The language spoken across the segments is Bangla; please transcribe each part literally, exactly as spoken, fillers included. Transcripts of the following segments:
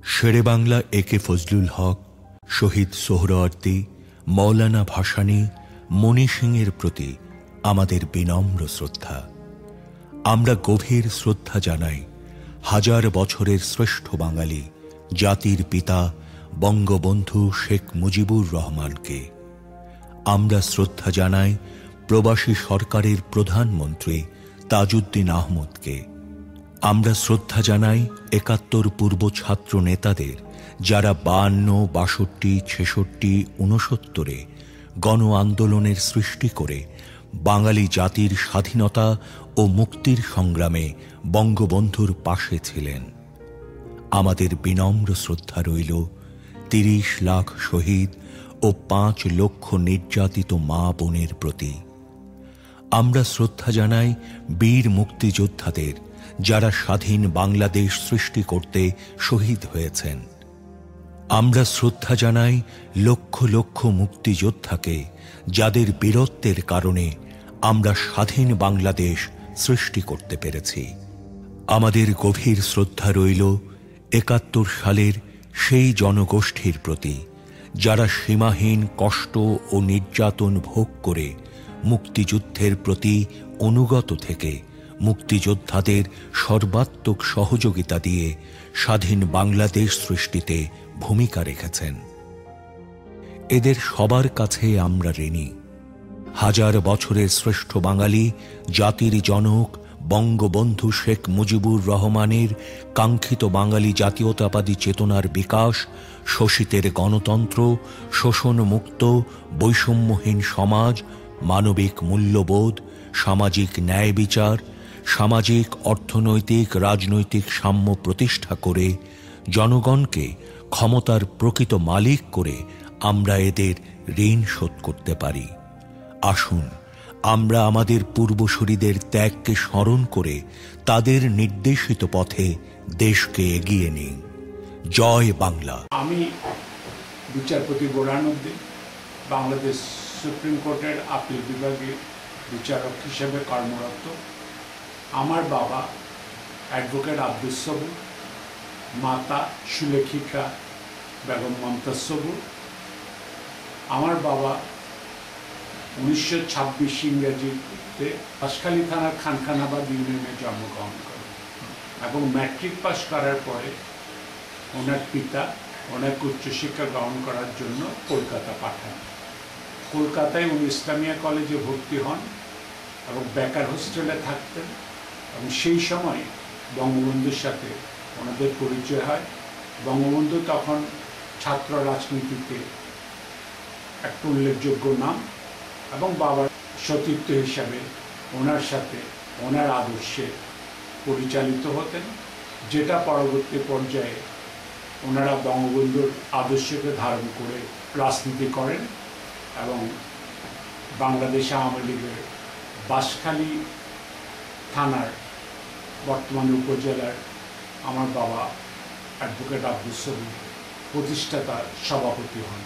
শেরে বাংলা এ কে ফজলুল হক, শহীদ সোহরাওয়ার্দী, মৌলানা ভাসানী, মণি সিংয়ের প্রতি আমাদের বিনম্র শ্রদ্ধা। আমরা গভীর শ্রদ্ধা জানাই হাজার বছরের শ্রেষ্ঠ বাঙালি জাতির পিতা বঙ্গবন্ধু শেখ মুজিবুর রহমানকে। আমরা শ্রদ্ধা জানাই প্রবাসী সরকারের প্রধানমন্ত্রী তাজউদ্দিন আহমদকে। আমরা শ্রদ্ধা জানাই একাত্তর পূর্ব ছাত্র নেতাদের, যারা বায়ান্ন, বাষট্টি, ছেষট্টি, ঊনসত্তরে গণ আন্দোলনের সৃষ্টি করে বাঙালি জাতির স্বাধীনতা ও মুক্তির সংগ্রামে বঙ্গবন্ধুর পাশে ছিলেন। আমাদের বিনম্র শ্রদ্ধা রইল তিরিশ লাখ শহীদ ও পাঁচ লক্ষ নির্যাতিত মা বোনের প্রতি। আমরা শ্রদ্ধা জানাই বীর মুক্তিযোদ্ধাদের, যারা স্বাধীন বাংলাদেশ সৃষ্টি করতে শহীদ হয়েছেন। আমরা শ্রদ্ধা জানাই লক্ষ লক্ষ মুক্তিযোদ্ধাকে, যাদের বীরত্বের কারণে আমরা স্বাধীন বাংলাদেশ সৃষ্টি করতে পেরেছি। আমাদের গভীর শ্রদ্ধা রইল একাত্তর সালের সেই জনগোষ্ঠীর প্রতি, যারা সীমাহীন কষ্ট ও নির্যাতন ভোগ করে মুক্তিযুদ্ধের প্রতি অনুগত থেকে মুক্তিযোদ্ধাদের সর্বাত্মক সহযোগিতা দিয়ে স্বাধীন বাংলাদেশ সৃষ্টিতে ভূমিকা রেখেছেন। এদের সবার কাছে আমরা ঋণী। হাজার বছরের শ্রেষ্ঠ বাঙালি জাতির জনক বঙ্গবন্ধু শেখ মুজিবুর রহমানের কাঙ্ক্ষিত বাঙালি জাতীয়তাবাদী চেতনার বিকাশ, শোষিতের গণতন্ত্র, শোষণমুক্ত বৈষম্যহীন সমাজ, মানবিক মূল্যবোধ, সামাজিক ন্যায় বিচার, সামাজিক অর্থনৈতিক রাজনৈতিক সাম্য প্রতিষ্ঠা করে জনগণকে ক্ষমতার প্রকৃত মালিক করে আমরা এদের ঋণ শোধ করতে পারি। আসুন আমরা আমাদের পূর্বসূরীদের ত্যাগকে স্মরণ করে তাদের নির্দেশিত পথে দেশকে এগিয়ে নিই। জয় বাংলা। আমি বিচারপতি বোরহানুদ্দিন, বাংলাদেশ সুপ্রিম কোর্টের আপিল বিভাগে বিচারক হিসেবে কর্মরত। আমার বাবা অ্যাডভোকেট আব্দুস সবুর, মাতা সুলেখিকা বেগম মমতাজ সবুর। আমার বাবা উনিশশো ছাব্বিশ ইংরেজিতে বাঁশখালী থানার খানখানাবাদ ইউনিয়নে জন্মগ্রহণ করেন এবং ম্যাট্রিক পাস করার পরে ওনার পিতা ওনাকে উচ্চশিক্ষা গ্রহণ করার জন্য কলকাতা পাঠান। কলকাতায় উনি ইসলামিয়া কলেজে ভর্তি হন এবং বেকার হোস্টেলে থাকতেন এবং সেই সময় বঙ্গবন্ধুর সাথে ওনাদের পরিচয় হয়। বঙ্গবন্ধু তখন ছাত্র রাজনীতিতে একটা উল্লেখযোগ্য নাম এবং বাবার সতীর্থ হিসাবে ওনার সাথে ওনার আদর্শে পরিচালিত হতেন, যেটা পরবর্তী পর্যায়ে ওনারা বঙ্গবন্ধুর আদর্শকে ধারণ করে রাজনীতি করেন এবং বাংলাদেশ আওয়ামী লীগের বাঁশখালী থানার বর্তমান উপজেলার আমার বাবা অ্যাডভোকেট আব্দুস সবুর প্রতিষ্ঠাতা সভাপতি হন।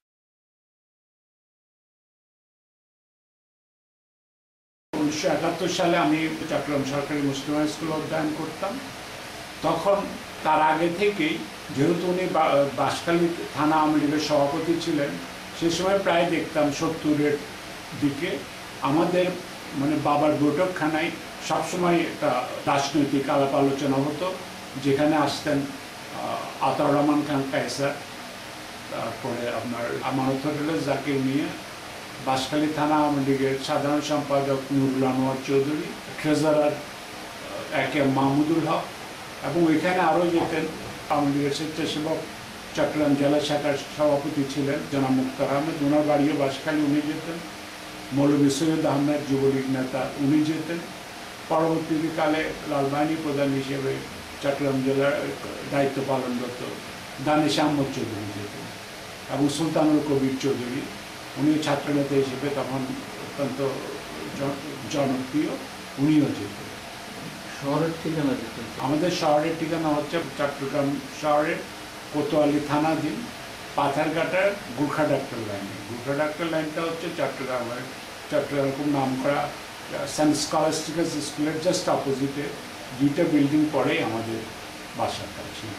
উনিশশো একাত্তর সালে আমি চট্টগ্রাম সরকারি মুসলিম হাই স্কুলে অধ্যয়ন করতাম। তখন তার আগে থেকেই যেহেতু উনি বাঁশখালী থানা আওয়ামী লীগের সভাপতি ছিলেন, সে সময় প্রায় দেখতাম সত্তরের দিকে আমাদের মানে বাবার বৈঠকখানায় সবসময় একটা রাজনৈতিক আলাপ আলোচনা হতো, যেখানে আসতেন আতাউর রহমান খান কায়সার, তারপরে আপনার আমানত হোটেলের জাকির মিয়া, বাঁশখালী থানা আওয়ামী লীগের সাধারণ সম্পাদক Nurul Anwar Chowdhury, treasurer A K Mahmudul Haque, এবং ওইখানে আরও যেতেন আওয়ামী লীগের স্বেচ্ছাসেবক চট্টগ্রাম জেলা শাখার সভাপতি ছিলেন জনাব মুক্তার আহমেদ, ওনার বাড়িও বাঁশখালী, উনি যেতেন। মৌলভী সৈয়দ আহমেদ যুবলীগ নেতা, উনি যেতেন। পরবর্তীকালে লালবাহিনী প্রধান হিসেবে চট্টগ্রাম জেলার দায়িত্ব পালনরত দানিশ আহমদ চৌধুরী যেতেন এবং সুলতানুল কবির চৌধুরী, উনি ছাত্রনেতা হিসেবে তখন অত্যন্ত জনপ্রিয়, উনিও যেতেন। শহরের ঠিকানা যেতেন? আমাদের শহরের ঠিকানা হচ্ছে চট্টগ্রাম শহরের কোতোয়ালি থানাধীন পাথারঘাটার গুর্খা ডাক্তার লাইনে। গুর্খা ডাক্তার লাইনটা হচ্ছে চট্টগ্রামের চট্টগ্রাম খুব নাম করা সেন্ট স্কলাস্টিকাস স্কুলের জাস্ট অপোজিটে দুইটা বিল্ডিং পরেই আমাদের বাসাটা ছিল।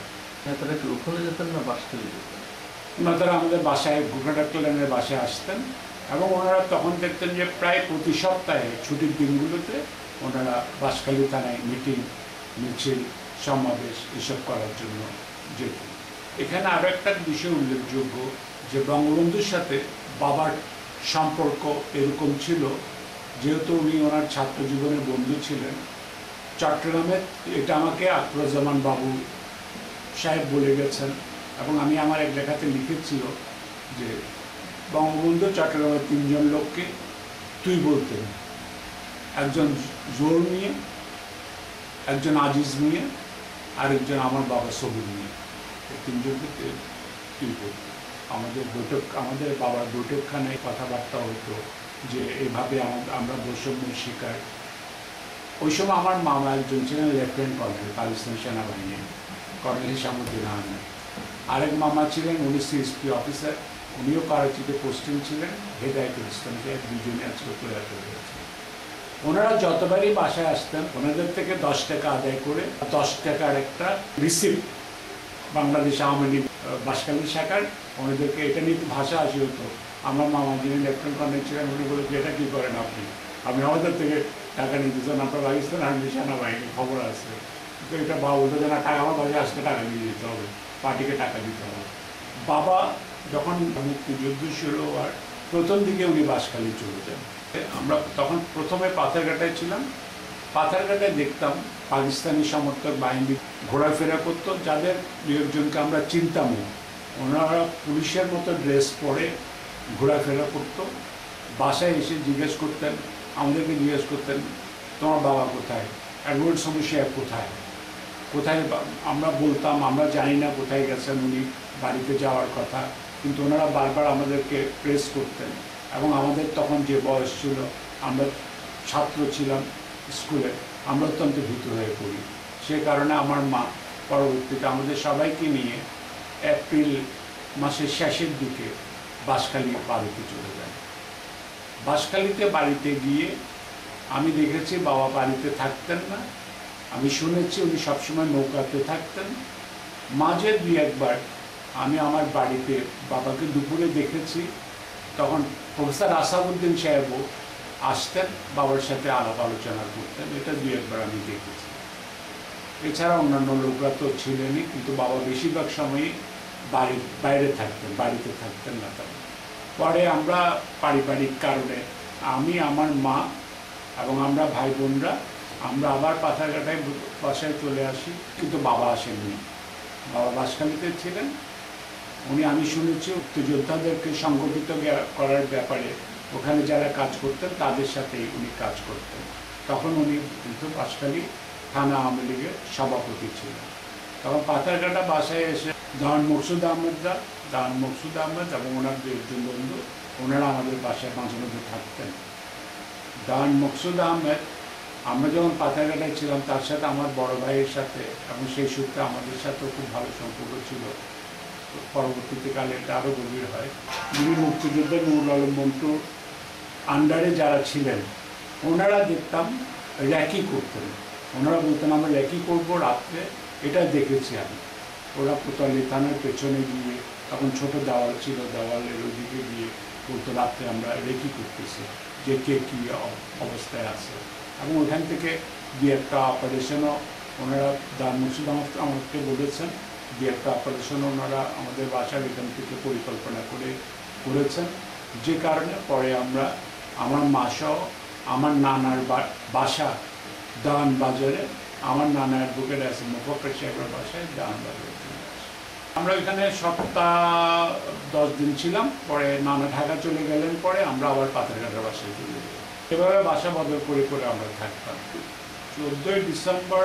তারা কি ওখানে যেতেন না বাঁশখালী যেতেন? ওনারা আমাদের বাসায় গোঘাটা লেনের বাসায় আসতেন এবং ওনারা তখন দেখতেন যে প্রায় প্রতি সপ্তাহে ছুটির দিনগুলোতে ওনারা বাঁশখালী থানায় মিটিং, মিছিল, সমাবেশ এসব করার জন্য যেতেন। এখানে আরও একটা বিষয় উল্লেখযোগ্য যে বঙ্গবন্ধুর সাথে বাবার সম্পর্ক এরকম ছিল, যেহেতু উনি ওনার ছাত্র জীবনের বন্ধু ছিলেন। চট্টগ্রামে এটা আমাকে আকবরুজ্জামান বাবু সাহেব বলে গেছেন এবং আমি আমার এক লেখাতে লিখেছিল যে বঙ্গবন্ধু চট্টগ্রামের তিনজন লোককে তুই বলতেন, একজন জোর নিয়ে, একজন আজিজ নিয়ে, আরেকজন আমার বাবা সবুর নিয়ে, এই তিনজনকে তুই বলতেন। আমাদের বৈঠক, আমাদের বাবার বৈঠকখানায় কথাবার্তা হতো যে এইভাবে আমরা বৈষম্যের শিকার। ওই সময় আমার মামা একজন ছিলেন লেফটেন্যান্ট কর্নেল, পাকিস্তানি সেনাবাহিনী, কর্নেল হিসামুদ্দিন আহমেদ। আরেক মামা ছিলেন উনি সিএসপি অফিসার, উনিও করাচিতে পোস্টিং ছিলেন, হেদায়তুল ইসলাম সাহেব, দুজনে আজকে প্রয়াত হয়েছে। ওনারা যতবারই বাসায় আসতেন ওনাদের থেকে দশ টাকা আদায় করে দশ টাকার একটা রিসিপ্ট বাংলাদেশ আওয়ামী লীগ বাঁশখালী শাখার ওনাদেরকে এটা নিয়ে ভাষা আসি হতো। আমার মামা যিনি লেফটেন্যান্ট কর্নেল ছিলেন উনি বলে যে এটা কী করেন আপনি, আপনি আমাদের থেকে টাকা নিতে চান, আপনার পাকিস্তান আর্মি সেনাবাহিনী খবর আছে, তো এটা বাবা বলতে যে না, টাকা আমার বাসায় আসতে টাকা নিয়ে দিতে হবে, পার্টিকে টাকা দিতে হবে। বাবা যখন মুক্তিযুদ্ধ শুরু হওয়ার প্রথম দিকে উনি বাঁশখালী চলে যান। আমরা তখন প্রথমে পাথরঘাটায় ছিলাম, পাথরঘাটায় দেখতাম পাকিস্তানি সমর্থক বাহিনী ঘোরাফেরা করতো, যাদের দু একজনকে আমরা চিনতামও। ওনারা পুলিশের মতো ড্রেস পরে ঘোরাফেরা করতো, বাসায় এসে জিজ্ঞেস করতেন, আমাদেরকে জিজ্ঞেস করতেন তোমার বাবা কোথায়, অ্যাডভোকেট সমু সাহেব কোথায় কোথায় আমরা বলতাম আমরা জানি না কোথায় গেছেন, উনি বাড়িতে যাওয়ার কথা, কিন্তু ওনারা বারবার আমাদেরকে প্রেস করতেন। এবং আমাদের তখন যে বয়স ছিল, আমরা ছাত্র ছিলাম স্কুলে, আমরা অত্যন্ত ভীত হয়ে পড়ি। সে কারণে আমার মা পরবর্তীতে আমাদের সবাইকে নিয়ে এপ্রিল মাসের শেষের দিকে বাঁশখালী বাড়িতে চলে যান। বাঁশখালীতে বাড়িতে গিয়ে আমি দেখেছি বাবা বাড়িতে থাকতেন না, আমি শুনেছি উনি সবসময় নৌকাতে থাকতেন। মাঝে দুই একবার আমি আমার বাড়িতে বাবাকে দুপুরে দেখেছি, তখন প্রফেসর আসাদুদ্দিন সাহেবও আসতেন, বাবার সাথে আলাপ আলোচনা করতেন, এটা দুই একবার আমি দেখেছি। এছাড়া অন্যান্য লোকরা তো ছিলেনই, কিন্তু বাবা বেশিরভাগ সময়ই বাড়ির বাইরে থাকতেন, বাড়িতে থাকতেন না। তেমন পরে আমরা পারিবারিক কারণে আমি, আমার মা এবং আমরা ভাই বোনরা আমরা আবার পাথরঘাটায় বাসায় চলে আসি, কিন্তু বাবা আসেননি। বাবা বাঁশখালীতে ছিলেন। উনি, আমি শুনেছি মুক্তিযোদ্ধাদেরকে সংগঠিত করার ব্যাপারে ওখানে যারা কাজ করতেন তাদের সাথেই উনি কাজ করতেন। তখন উনি কিন্তু বাঁশখালী থানা আওয়ামী লীগের সভাপতি ছিলেন। তখন পাথরঘাটা বাসায় এসে দান মকসুদ আহমেদরা দান মকসুদ আহমেদ এবং ওনার দু একজন বন্ধু, ওনারা আমাদের বাসায় মাঝে মধ্যে থাকতেন। দান মকসুদ আহমেদ, আমরা যখন পাথরঘাটায় ছিলাম তার সাথে আমার বড় ভাইয়ের সাথে এবং সেই সূত্রে আমাদের সাথেও খুব ভালো সম্পর্ক ছিল। পরবর্তীতে কালে এটা আরও গভীর হয়। উনি মুক্তিযুদ্ধের নুরুল আলম মন্টু আন্ডারে যারা ছিলেন ওনারা দেখতাম র্যাকি করতেন। ওনারা বলতেন আমরা র্যাকি করবো রাত্রে, এটা দেখেছি আমি। ওরা কোতোয়ালি থানার পেছনে গিয়ে, তখন ছোট দেওয়াল ছিল, দেওয়ালের ওদিকে গিয়ে বলতো রাত্রে আমরা র্যাকি করতেছি, যে কে কী অবস্থায় আছে। এবং ওখান থেকে দু একটা অপারেশনও ওনারা দান মকসুদ আমাকে বলেছেন, দু একটা অপারেশন ওনারা আমাদের বাসার এখান থেকে পরিকল্পনা করে করেছেন, যে কারণে পরে আমরা, আমার মাসহ আমার নানার বাসা দান বাজারে, আমার নানা অ্যাডভোকেট আছে মুফাক্কির সাহেবের বাসায় দান বাজারে চলে আসি। আমরা ওইখানে সপ্তাহ দশ দিন ছিলাম, পরে নানা ঢাকা চলে গেলেন, পরে আমরা আবার পাথরঘাটার বাসায় চলে গেলাম। এভাবে বাসা বদল করে করে আমরা থাকতাম। চোদ্দোই ডিসেম্বর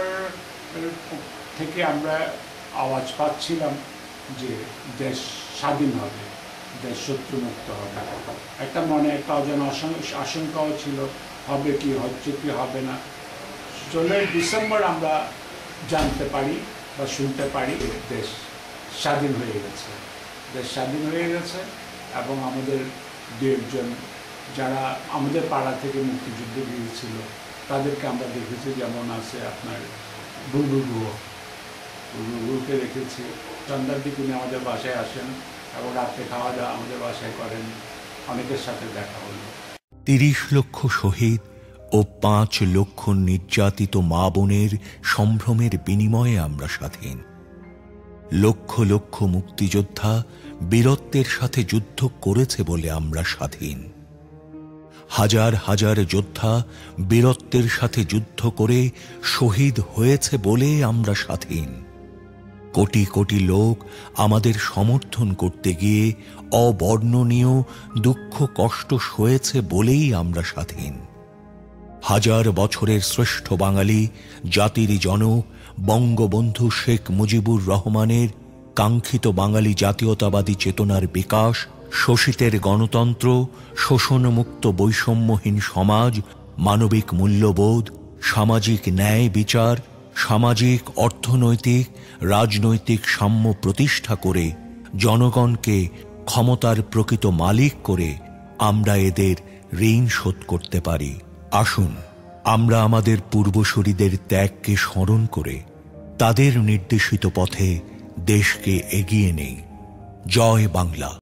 থেকে আমরা আওয়াজ পাচ্ছিলাম যে দেশ স্বাধীন হবে, দেশ শত্রুমুক্ত হবে। একটা মনে একটা অজানা আশঙ্কাও ছিল, হবে কি, হচ্ছে কি হবে না। ষোলোই ডিসেম্বর আমরা জানতে পারি বা শুনতে পারি দেশ স্বাধীন হয়ে গেছে, দেশ স্বাধীন হয়ে গেছে। এবং আমাদের দু একজন যারা আমাদের পাড়া থেকে মুক্তিযুদ্ধে গিয়েছিল তাদেরকে আমরা দেখেছি, যেমন আছে আপনার বুলবুল গুহ, রুলকে রেখেছি। সন্ধ্যার দিকে উনি আমাদের বাসায় আসেন এবং রাত্রে খাওয়া দাওয়া আমাদের বাসায় করেন। অনেকের সাথে দেখা হলো। তিরিশ লক্ষ শহীদ ও পাঁচ লক্ষ নির্যাতিত মা বোনের সম্ভ্রমের বিনিময়ে আমরা স্বাধীন। লক্ষ লক্ষ মুক্তিযোদ্ধা বীরত্বের সাথে যুদ্ধ করেছে বলে আমরা স্বাধীন। হাজার হাজার যোদ্ধা বীরত্বের সাথে যুদ্ধ করে শহীদ হয়েছে বলে আমরা স্বাধীন। কোটি কোটি লোক আমাদের সমর্থন করতে গিয়ে অবর্ণনীয় দুঃখ কষ্ট সয়েছে বলেই আমরা স্বাধীন। হাজার বছরের শ্রেষ্ঠ বাঙালি জাতির জনক বঙ্গবন্ধু শেখ মুজিবুর রহমানের কাঙ্ক্ষিত বাঙালি জাতীয়তাবাদী চেতনার বিকাশ, শোষিতের গণতন্ত্র, শোষণমুক্ত বৈষম্যহীন সমাজ, মানবিক মূল্যবোধ, সামাজিক ন্যায় বিচার, সামাজিক অর্থনৈতিক রাজনৈতিক সাম্য প্রতিষ্ঠা করে জনগণকে ক্ষমতার প্রকৃত মালিক করে আমরা এদের ঋণ শোধ করতে পারি। আসুন আমরা আমাদের পূর্বসূরীদের ত্যাগকে স্মরণ করে তাদের নির্দেশিত পথে দেশকে এগিয়ে নেই। জয় বাংলা।